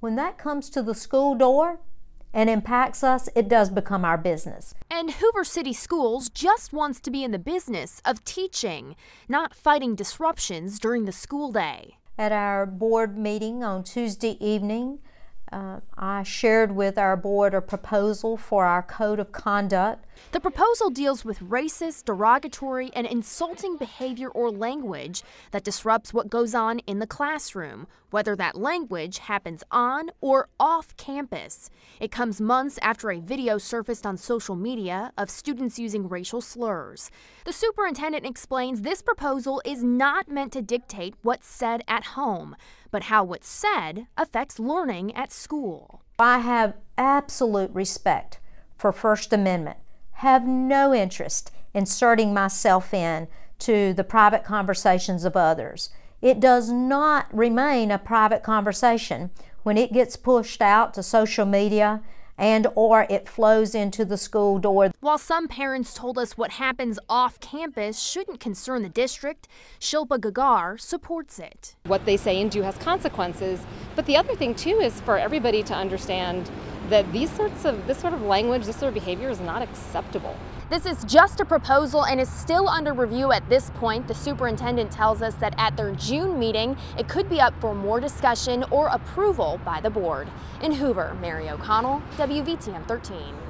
when that comes to the school door and impacts us, it does become our business. And Hoover City Schools just wants to be in the business of teaching, not fighting disruptions during the school day. At our board meeting on Tuesday evening, I shared with our board a proposal for our code of conduct. The proposal deals with racist, derogatory, and insulting behavior or language that disrupts what goes on in the classroom, whether that language happens on or off campus. It comes months after a video surfaced on social media of students using racial slurs. The superintendent explains this proposal is not meant to dictate what's said at home, but how what's said affects learning at school. I have absolute respect for First Amendment, have no interest in inserting myself in to the private conversations of others. It does not remain a private conversation when it gets pushed out to social media and or it flows into the school door. While some parents told us what happens off campus shouldn't concern the district, Shilpa Gagar supports it. What they say and do has consequences, but the other thing too is for everybody to understand that this sort of language, this sort of behavior is not acceptable. This is just a proposal and is still under review at this point. The superintendent tells us that at their June meeting, it could be up for more discussion or approval by the board. In Hoover, Mary O'Connell, WVTM 13.